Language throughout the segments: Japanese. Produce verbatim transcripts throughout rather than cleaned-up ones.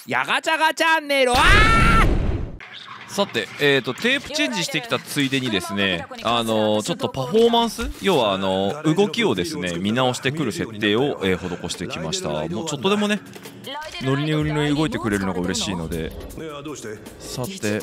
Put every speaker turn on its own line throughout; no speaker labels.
ヤガチャガチャンネル。あさて、えーと、テープチェンジしてきたついでにですね、あのー、ちょっとパフォーマンス、要はあのー、動きをですね見直してくる設定を、えー、施してきました。もうちょっとでもねノリノリに動いてくれるのが嬉しいので。さて、テイクオ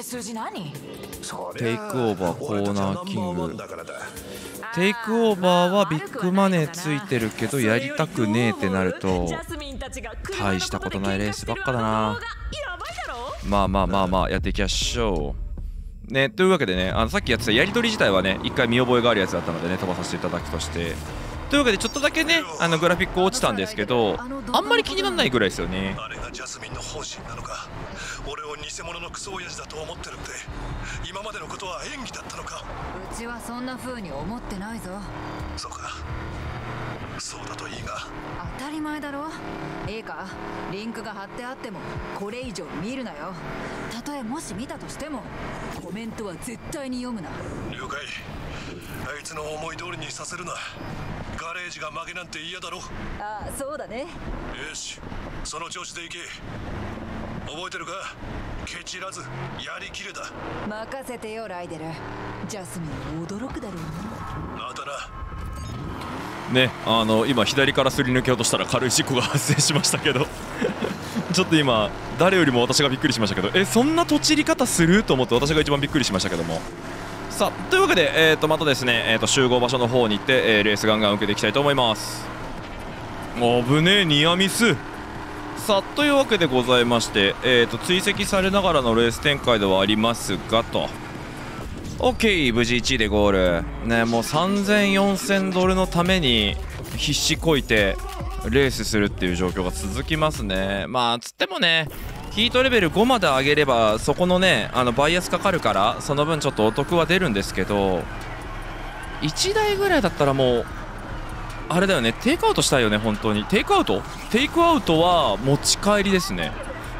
ーバーコーナーキング。テイクオーバーはビッグマネーついてるけどやりたくねえってなると大したことないレースばっかだな。まあまあまあまあやっていきましょうね。というわけでね、あのさっきやってたやり取り自体はね一回見覚えがあるやつだったのでね飛ばさせていただくとして、というわけでちょっとだけねあのグラフィック落ちたんですけど、あんまり気にならないぐらいですよね。
あれがジャスミンの本心なのか、俺を偽物のクソ親父だと思ってるって、今までのことは演技だったのか。
うちはそんな風に思ってないぞ。
そうか、そうだといいが。
当たり前だろ。いいか、リンクが貼ってあってもこれ以上見るなよ。たとえもし見たとしてもコメントは絶対に読むな。
了解。あいつの思い通りにさせるな。ガレージが負けなんて嫌だろ。
ああ、そうだね。
よし、その調子でいけ。覚えてるか、ケチらずやりきれだ。
任せてよライデル。ジャスミン驚くだろう
な。またな。
ね、あの今左からすり抜けようとしたら軽い事故が発生しましたけどちょっと今誰よりも私がびっくりしましたけど、えそんなとちり方すると思って私が一番びっくりしましたけども。さあというわけで、えー、とまたですね、えー、と集合場所の方に行って、えー、レースガンガン受けていきたいと思います。危ねえニアミス。さあというわけでございまして、えー、と追跡されながらのレース展開ではありますがと OK 無事いちいでゴールね。もうさんぜんよんせんドルのために必死こいてレースするっていう状況が続きますね。まあつってもねヒートレベルごまで上げればそこのねあのバイアスかかるからその分ちょっとお得は出るんですけど、いちだいぐらいだったらもうあれだよね、テイクアウトしたいよね本当に。テイクアウトテイクアウトは持ち帰りですね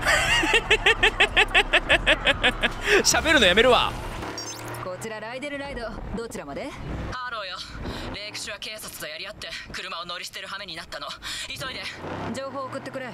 喋るのやめるわ。
こちらライデルライド、どちらまで？
ハローよ。レイクシュア警察とやり合って車を乗り捨てる羽目になったの。急いで。
情報送ってくれ。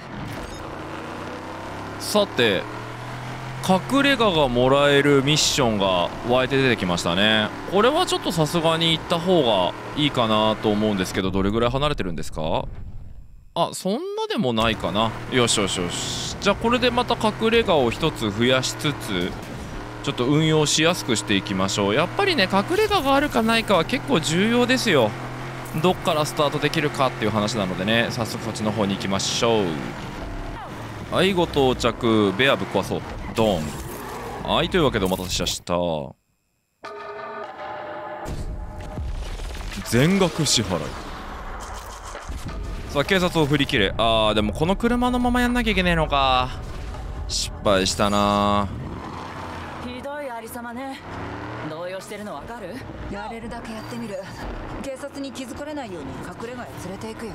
さて隠れ家がもらえるミッションが湧いて出てきましたね。これはちょっとさすがに行った方がいいかなと思うんですけど、どれぐらい離れてるんですか？あ、そんなでもないかな。よしよしよし。じゃあこれでまた隠れ家を一つ増やしつつちょっと運用しやすくしていきましょう。やっぱりね隠れ家があるかないかは結構重要ですよ。どっからスタートできるかっていう話なのでね、早速こっちの方に行きましょう。はい、ご到着。ベアぶっ壊そう。ドン。はい、というわけでお待たせしました。全額支払い。さあ警察を振り切れ。あーでもこの車のままやんなきゃいけねえのか。失敗したな。
ひどいありさまね。動揺してるのわかる？
やれるだけやってみる。警察に気づかれないように隠れ家へ連れて行くよ。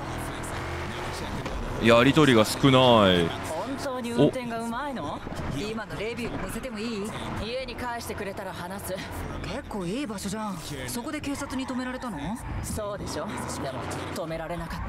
やりとりが少ない。
本当に運転がうまいの？
今のレビューに載せてもいい？
家に返してくれたら話す。
結構いい場所じゃん。そこで警察に止められたの？
そうでしょ。でも止められなかった。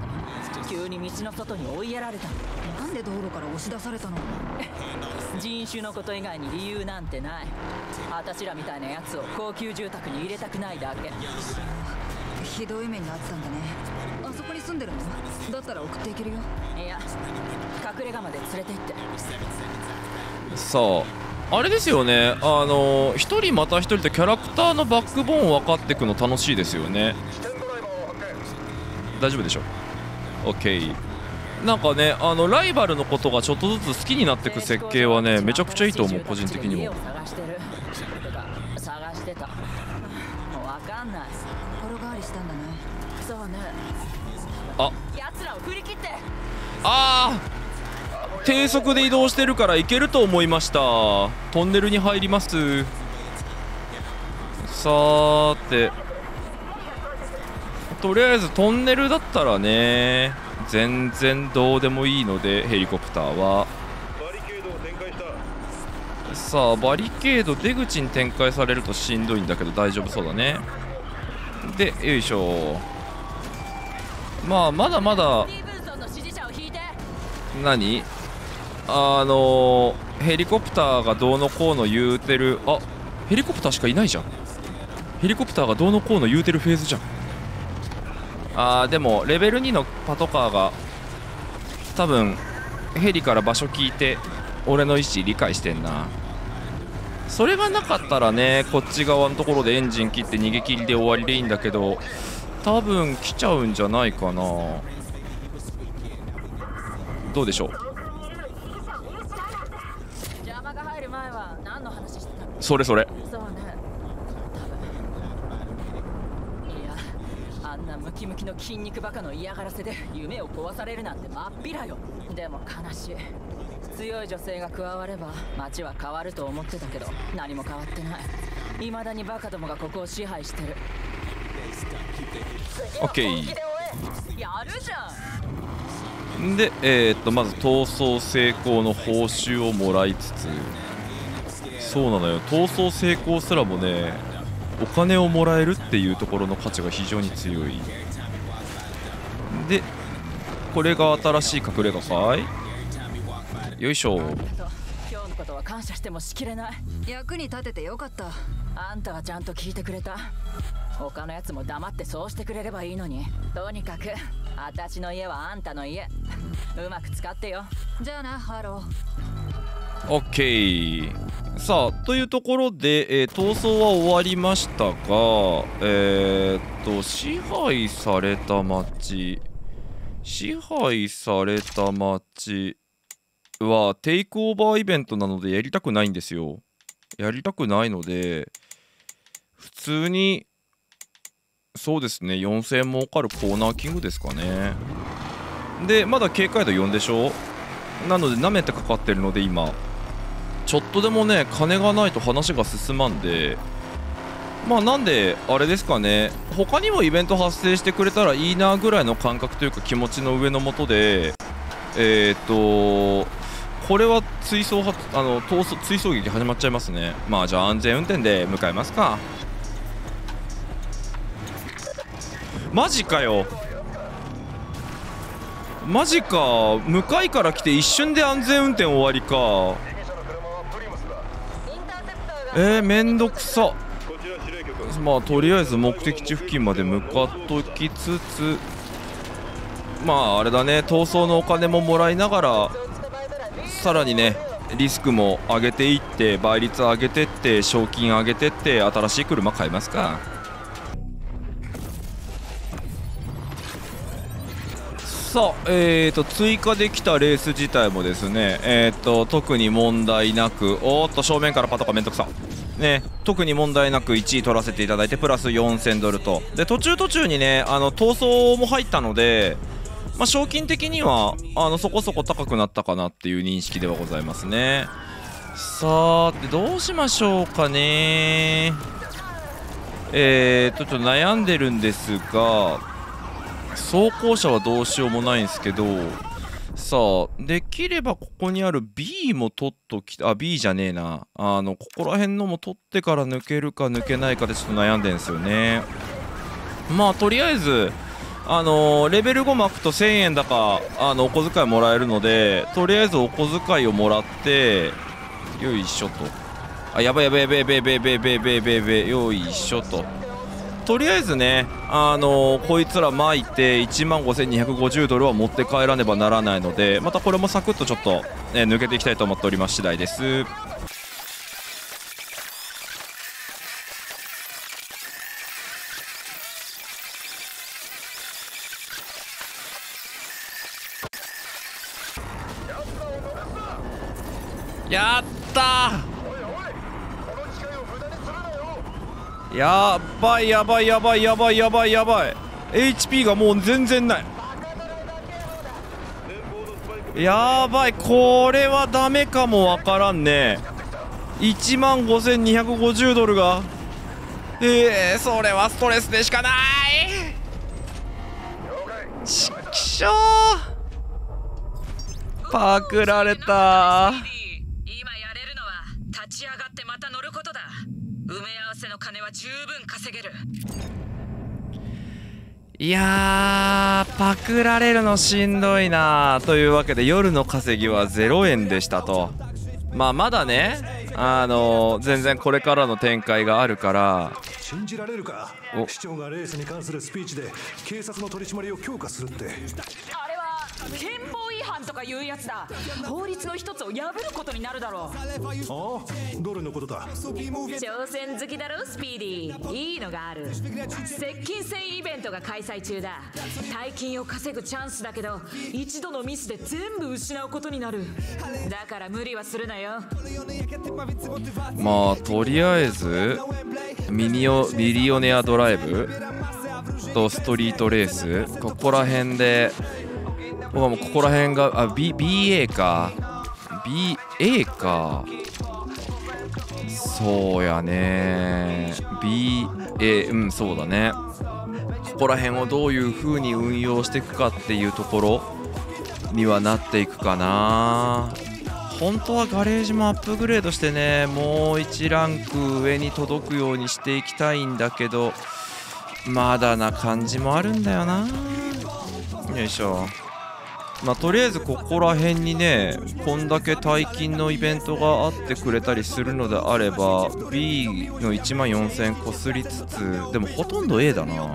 急に道の外に追いやられた。
なんで道路から押し出されたの？
人種のこと以外に理由なんてない。あたしらみたいなやつを高級住宅に入れたくないだけ。
ひどい目にあったんだね。あそこに住んでるの？だったら送っていけるよ。
いや、隠れ家まで連れて行って。
さああれですよね、あの一人また一人とキャラクターのバックボーン分かっていくの楽しいですよね。大丈夫でしょ。 OK。 なんかねあのライバルのことがちょっとずつ好きになっていく設計はねめちゃくちゃいいと思う個人的にも。
探してる。てか探してた。もうわかんない。
心変わりしたんだね。
そうね。
あ、
奴らを振り切って。
あー低速で移動してるから行けると思いました。トンネルに入ります。さーてとりあえずトンネルだったらね全然どうでもいいのでヘリコプターはさあバリケード出口に展開されるとしんどいんだけど大丈夫そうだね。でよいしょ。まあまだまだ何あのー、ヘリコプターがどうのこうの言うてる。あ、ヘリコプターしかいないじゃん。ヘリコプターがどうのこうの言うてるフェーズじゃん。あーでもレベルにのパトカーが多分ヘリから場所聞いて俺の意思理解してんな。それがなかったらね、こっち側のところでエンジン切って逃げ切りで終わりでいいんだけど、多分来ちゃうんじゃないかな。どうでしょう。
邪魔が入る前は何の話してたの？
それそれ。
そうね。多分。いや、あんなムキムキの筋肉バカの嫌がらせで夢を壊されるなんてまっぴらよ。でも悲しい。強い女性が加われば街は変わると思ってたけど何も変わってない。未だにバカどもがここを支配してる。
オッケー。
やるじゃん。
で、えー、っとまず逃走成功の報酬をもらいつつ、そうなのよ、逃走成功すらもねお金をもらえるっていうところの価値が非常に強い。でこれが新しい隠れ家かい。よいしょ。
今日のことは感謝してもしきれない。
役に立ててよかった。
あんたはちゃんと聞いてくれた。他のやつも黙ってそうしてくれればいいのに。とにかく私の家はあんたの家。うまく使ってよ。
じゃあなハロ
ー。オッケー。さあというところで、えー、逃走は終わりましたが、えー、っと支配された町支配された町はテイクオーバーイベントなのでやりたくないんですよ。やりたくないので普通にそうですねよんせんえん儲かるコーナーキングですかね。でまだ警戒度よんでしょ。なので舐めてかかってるので今ちょっとでもね金がないと話が進まんで、まあなんであれですかね、他にもイベント発生してくれたらいいなぐらいの感覚というか気持ちの上のもとで、えー、っとこれは追走はあの逃走追走劇始まっちゃいますね。まあじゃあ安全運転で向かいますか。マジかよマジか、向かいから来て一瞬で安全運転終わりか。えー、めんどくさ。まあとりあえず目的地付近まで向かっときつつ、まああれだね、逃走のお金ももらいながらさらにねリスクも上げていって倍率上げてって賞金上げてって新しい車買いますか。さあ、えーと追加できたレース自体もですね、えーと特に問題なく、おーっと正面からパトカーめんどくさね、特に問題なくいちい取らせていただいてプラスよんせんドルと、で途中途中にねあの逃走も入ったので、まあ、賞金的にはあのそこそこ高くなったかなっていう認識ではございますね。さーてどうしましょうかね。えーとちょっと悩んでるんですが、走行車はどうしようもないんですけど、さあできればここにある B も取っときあ B じゃねえな、あのここら辺のも取ってから抜けるか抜けないかでちょっと悩んでんですよね。まあとりあえずあのー、レベルご巻くとせんえんだかあのお小遣いもらえるので、とりあえずお小遣いをもらってよいしょと、あやばいやばいやばいやばいやばいやばいやばいやばいやばいやばいよいしょと、とりあえずねあのー、こいつら巻いていちまんごせんにひゃくごじゅうドルは持って帰らねばならないので、またこれもサクッとちょっと、ね、抜けていきたいと思っております次第です。やったー、やばいやばいやばいやばいやばいやばい エイチピー がもう全然ない。やばい、これはダメかもわからんね。いちまんごせんにひゃくごじゅうドルがえー、それはストレスでしかない。ちくしょー、パクられた。
今やれるのは立ち上がってまた乗ることだ。埋め合わせの金は十分稼げる。
いやーパクられるのしんどいなというわけで夜の稼ぎはゼロえんでしたと。まあまだねあのー、全然これからの展開があるから。
信じられるか。市長がレースに関するスピーチで警察の取り締まりを強化するって。
あれは憲法違反とかいうやつだ。法律の一つを破ることになるだろう。
ああ、どれのことだ。
挑戦好きだろスピーディー。いいのがある。接近戦イベントが開催中だ。大金を稼ぐチャンスだけど一度のミスで全部失うことになる。だから無理はするなよ。
まあとりあえずミニオミリオネアドライブとストリートレースここら辺で僕はもうここら辺があ B BA か ビーエー かそうやね ビーエー うんそうだね。ここら辺をどういう風に運用していくかっていうところにはなっていくかな。本当はガレージもアップグレードしてねもういちランク上に届くようにしていきたいんだけどまだな感じもあるんだよな。よいしょ。まあとりあえずここら辺にねこんだけ大金のイベントがあってくれたりするのであれば B のいちまんよんせんこすりつつでもほとんど A だな。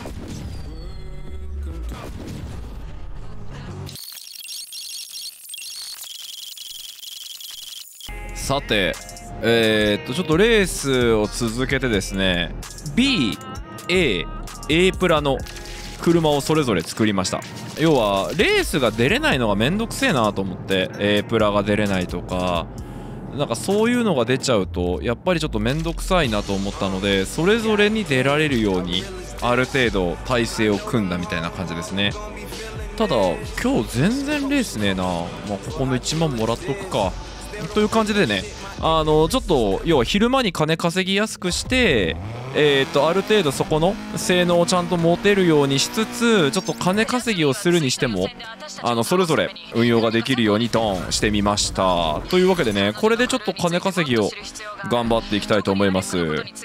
さてえー、っとちょっとレースを続けてですね ビー、A、A プラの車をそれぞれ作りました。要はレースが出れないのがめんどくせえなと思って A プラが出れないとかなんかそういうのが出ちゃうとやっぱりちょっとめんどくさいなと思ったのでそれぞれに出られるようにある程度体制を組んだみたいな感じですね。ただ今日全然レースねえな。まあここのいちまんもらっとくかという感じでねあのちょっと要は昼間に金稼ぎやすくしてえー、とある程度そこの性能をちゃんと持てるようにしつつちょっと金稼ぎをするにしてもあのそれぞれ運用ができるようにドーンしてみましたというわけでねこれでちょっと金稼ぎを頑張っていきたいと思います。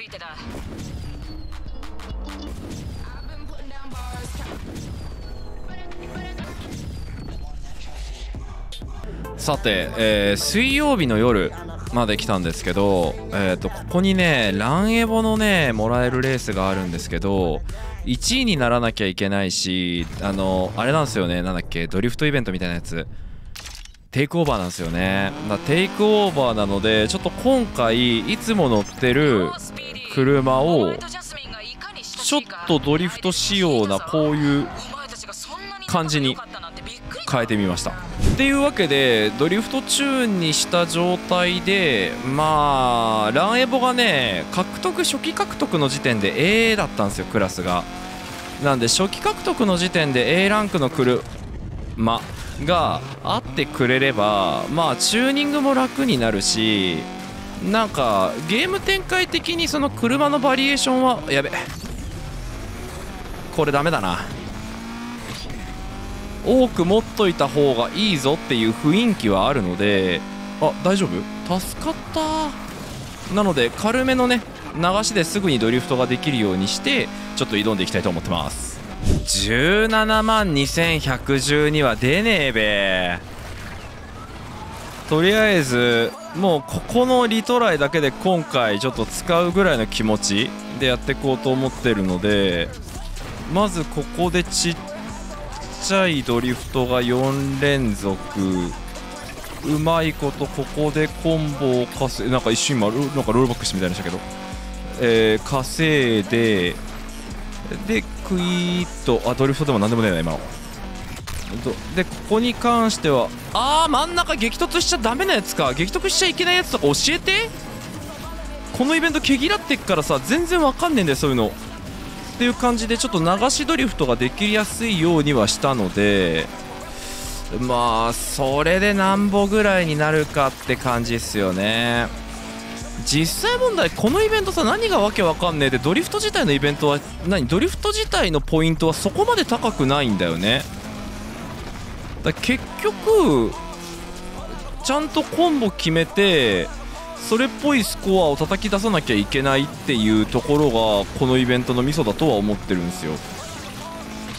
さて、えー、水曜日の夜まで来たんですけど、えー、とここにねランエボのねもらえるレースがあるんですけどいちいにならなきゃいけないしあのあれなんですよねなんだっけドリフトイベントみたいなやつテイクオーバーなんですよね。だテイクオーバーなのでちょっと今回いつも乗ってる車をちょっとドリフト仕様なこういう感じに変えてみました。っていうわけでドリフトチューンにした状態でまあランエボがね獲得初期獲得の時点で A だったんですよクラスが。なんで初期獲得の時点で A ランクの車があってくれればまあチューニングも楽になるしなんかゲーム展開的にその車のバリエーションはやべこれダメだな多く持っといた方がいいぞっていう雰囲気はあるのであ大丈夫助かったなので軽めのね流しですぐにドリフトができるようにしてちょっと挑んでいきたいと思ってます。じゅうななまんにせんひゃくじゅうには出ねえべ。とりあえずもうここのリトライだけで今回ちょっと使うぐらいの気持ちでやっていこうと思ってるのでまずここでちっちゃいドリフトがよん連続うまいことここでコンボを稼いなんか一瞬今なんかロールバックしてみたいでしたけど、えー、稼いででクイーッとあドリフトでもなんでもねえな今のでここに関してはあー真ん中激突しちゃダメなやつか激突しちゃいけないやつとか教えてこのイベント毛嫌ってっからさ全然わかんねえんだよそういうのっていう感じでちょっと流しドリフトができやすいようにはしたのでまあそれでなんぼぐらいになるかって感じですよね。実際問題このイベントさ何がわけわかんねえでドリフト自体のイベントは何ドリフト自体のポイントはそこまで高くないんだよね。だ結局ちゃんとコンボ決めてそれっぽいスコアを叩き出さなきゃいけないっていうところがこのイベントのミソだとは思ってるんですよ。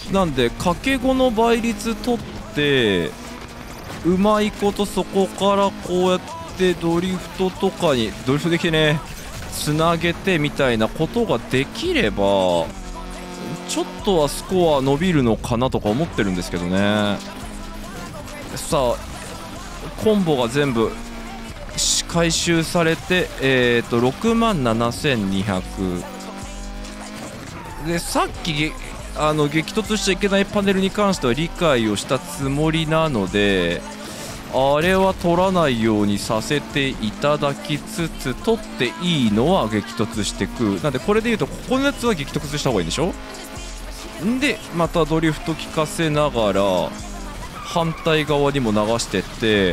なんでかけごの倍率取ってうまいことそこからこうやってドリフトとかにドリフトできてねつなげてみたいなことができればちょっとはスコア伸びるのかなとか思ってるんですけどね。さあコンボが全部回収されて、えー、とろくまんななせんにひゃくで、さっきあの激突しちゃいけないパネルに関しては理解をしたつもりなので、あれは取らないようにさせていただきつつ、取っていいのは激突してく。なんでこれでいうとここのやつは激突した方がいいんでしょ。んでまたドリフト効かせながら反対側にも流してって、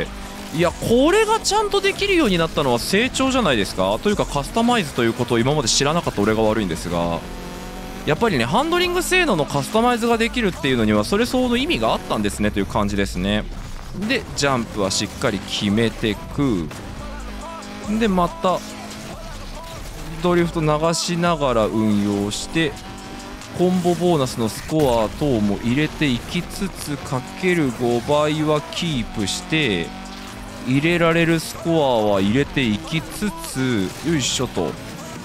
いやこれがちゃんとできるようになったのは成長じゃないですか。というかカスタマイズということを今まで知らなかった俺が悪いんですが、やっぱりねハンドリング性能のカスタマイズができるっていうのにはそれ相応の意味があったんですねという感じですね。でジャンプはしっかり決めてく。でまたドリフト流しながら運用してコンボボーナスのスコア等も入れていきつつ かけるご 倍はキープして入れられるスコアは入れていきつつ、よいしょと。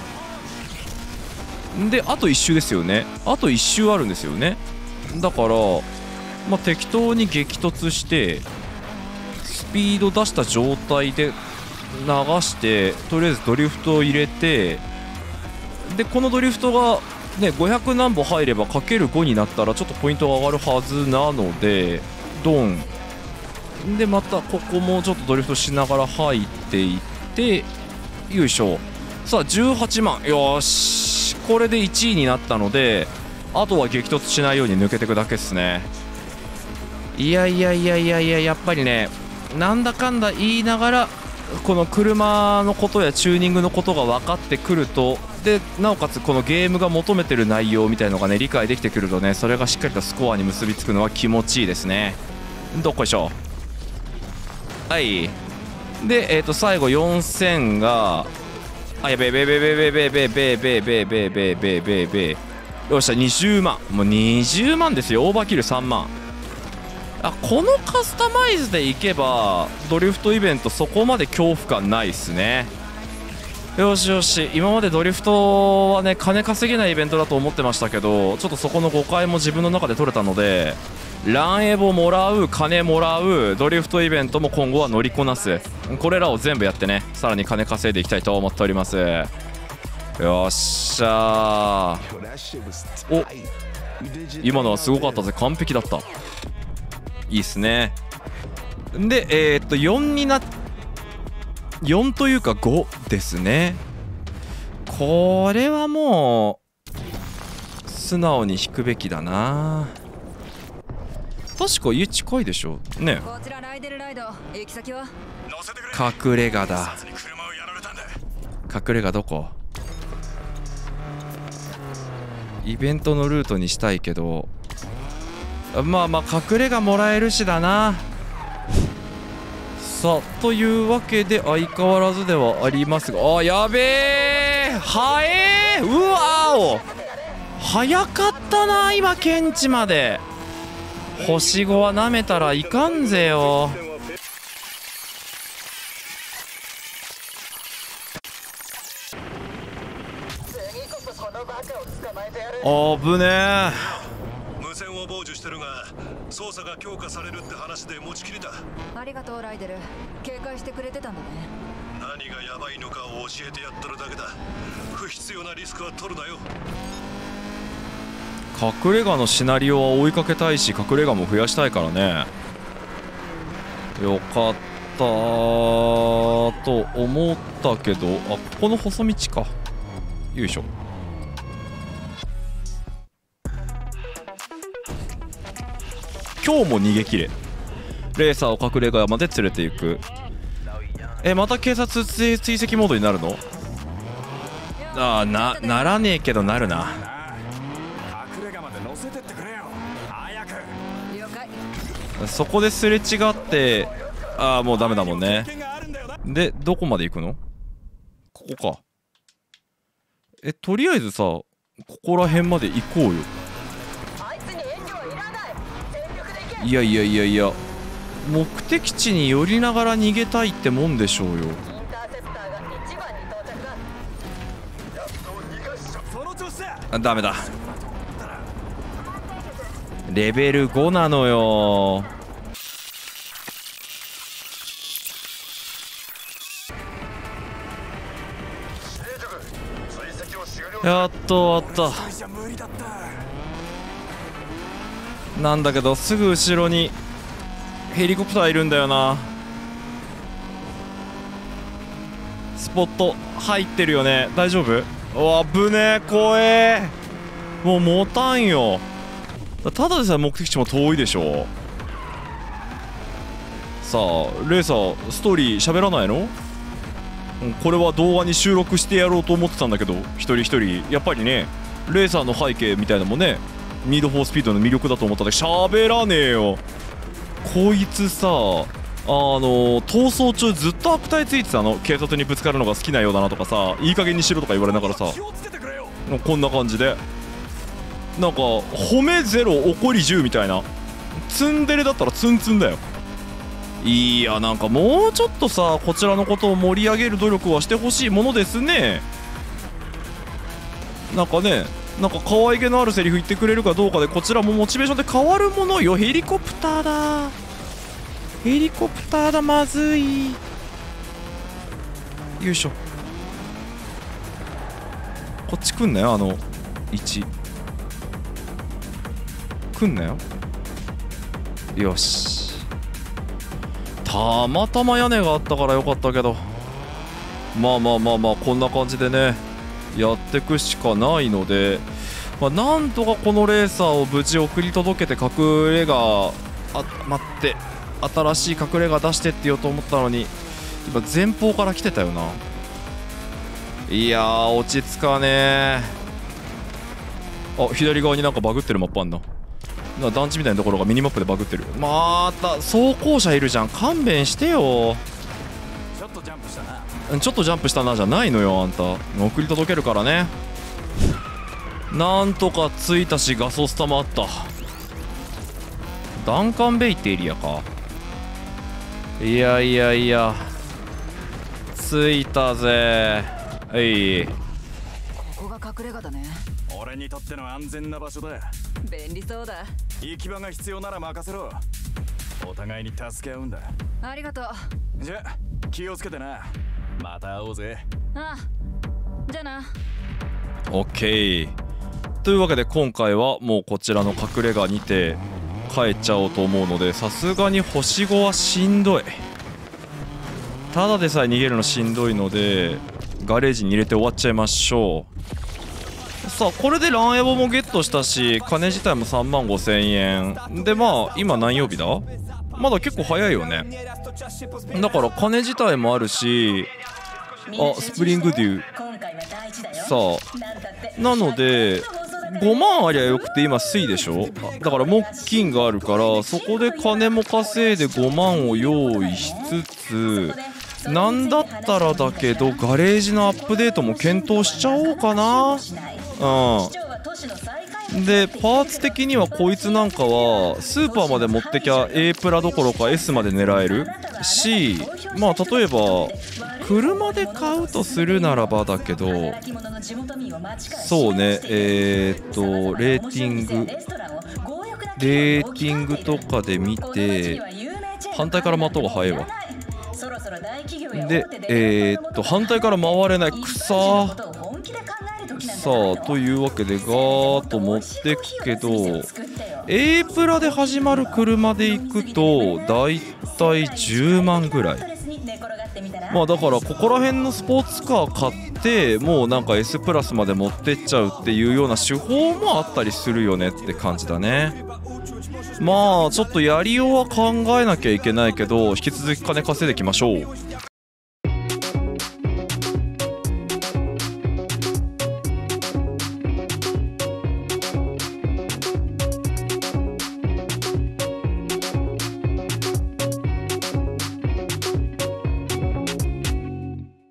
であといっ周ですよね。あといっ周あるんですよね。だから、まあ、適当に激突してスピード出した状態で流してとりあえずドリフトを入れて、でこのドリフトがねごひゃく何歩入れば かけるご になったらちょっとポイントが上がるはずなのでドンでまたここもちょっとドリフトしながら入っていってよいしょ。さあじゅうはちまん、よしこれでいちいになったのであとは激突しないように抜けていくだけですね。いやいやいやいやいややっぱりねなんだかんだ言いながらこの車のことやチューニングのことが分かってくると、でなおかつこのゲームが求めてる内容みたいのがね理解できてくるとね、それがしっかりとスコアに結びつくのは気持ちいいですね。どっこいしょ。はいでえっ、ー、と最後よんせんがあやべえべえべえべえべえべえべえべえべえべえべえべえべえべえべえよっしゃにじゅうまん、もうにじゅうまんですよ。オーバーキルさんまん。あこのカスタマイズでいけばドリフトイベントそこまで恐怖感ないっすね。よしよし、今までドリフトはね金稼げないイベントだと思ってましたけど、ちょっとそこの誤解も自分の中で取れたので、ランエボもらう、金もらう、ドリフトイベントも今後は乗りこなす、これらを全部やってねさらに金稼いでいきたいと思っております。よっしゃー、お今のはすごかったぜ、完璧だった。いいっすね。でえー、っとよんになよんというかごですね。これはもう素直に引くべきだな。確か家近いでしょね。
こちらライデルライド、行き先は
隠れ家だ。隠れ家どこ？イベントのルートにしたいけど、まあまあ隠れ家もらえるしだな。さあというわけで相変わらずではありますが、あやべえはえーうわーお早かったな今検知まで。星ごはなめたらいかんぜよ。あぶねえ。
無線を傍受してるが捜査が強化されるって話で持ちきりだ。
ありがとうライデル、警戒してくれてたんだね。
何がヤバいのかを教えてやってるだけだ。不必要なリスクは取るなよ。
隠れ家のシナリオは追いかけたいし隠れ家も増やしたいからね。よかったと思ったけど、あここの細道か。よいしょ。今日も逃げ切れ。レーサーを隠れ家まで連れていく。えまた警察追跡モードになるの？ああなならねえけどなるな。そこですれ違ってああもうダメだもんね。でどこまで行くの？ここか。えとりあえずさここら辺まで行こうよ。 いやいやいやいや、目的地に寄りながら逃げたいってもんでしょうよ。あ、ダメだ。レベルごなのよ。やっと終わった。なんだけどすぐ後ろにヘリコプターいるんだよな。スポット入ってるよね。大丈夫？お、危ねえ、怖え。もう持たんよ。ただでさえ目的地も遠いでしょ。さあレーサーストーリー喋らないの？これは動画に収録してやろうと思ってたんだけど、一人一人やっぱりね、レーサーの背景みたいなのもね、ニードフォースピードの魅力だと思ったんだけど、喋らねえよ。こいつさ、あの逃走中ずっと悪態ついてたの。警察にぶつかるのが好きなようだなとかさ、いい加減にしろとか言われながらさ、こんな感じでなんか褒めゼロ怒りじゅうみたいな、ツンデレだったらツンツンだよ。いや、なんかもうちょっとさ、こちらのことを盛り上げる努力はしてほしいものですね。なんかね、なんか可愛げのあるセリフ言ってくれるかどうかでこちらもモチベーションで変わるものよ。ヘリコプターだ、ヘリコプターだ、まずい。よいしょ。こっち来んなよ、あのいち来んなよ。よし、たまたま屋根があったからよかったけど、まあまあまあまあこんな感じでねやってくしかないので、まあ、なんとかこのレーサーを無事送り届けて隠れ家、あ、待って、新しい隠れ家出してって言おうと思ったのに今前方から来てたよな。いやー落ち着かねー。あ、左側になんかバグってるマップあんな。な団地みたいなところがミニマップでバグってる。また走行車いるじゃん、勘弁してよ。
ちょっとジャンプしたな。
ちょっとジャンプしたなじゃないのよ、あんた。送り届けるからね。なんとか着いたし、ガソスタもあった。ダンカンベイってエリアか。いやいやいや、着いたぜ。はい、
ここが隠れ家だね。
俺にとっての安全な場所だ。
便利そうだ。
行き場が必要なら任せろ。お互いに助け合うんだ。
ありがとう。
じゃ気をつけてな。また会おうぜ。
ああ、じゃあな。
オッケー。というわけで今回はもうこちらの隠れ家にて帰っちゃおうと思うので、さすがに星ごはしんどい。ただでさえ逃げるのしんどいのでガレージに入れて終わっちゃいましょう。さあこれでランエボもゲットしたし、金自体もさんまんごせんえんで、まあ今何曜日だ、まだ結構早いよね。だから金自体もあるし、あ、スプリングデューさあ、なのでごまんありゃよくて今水でしょ。だから木金があるから、そこで金も稼いでごまんを用意しつつ、なんだったらだけどガレージのアップデートも検討しちゃおうかな。うんでパーツ的にはこいつなんかはスーパーまで持ってきゃ A プラどころか S まで狙えるし、まあ例えば車で買うとするならばだけど、そうね、えー、っとレーティングレーティングとかで見て、反対から回った方が早いわ。で、えー、っと反対から回れない、くさー。さあというわけでガーッと持ってくけど、 A プラで始まる車で行くとだいたいじゅうまんぐらい。まあだからここら辺のスポーツカー買ってもうなんか S プラスまで持ってっちゃうっていうような手法もあったりするよねって感じだね。まあちょっとやりようは考えなきゃいけないけど、引き続き金稼いでいきましょう。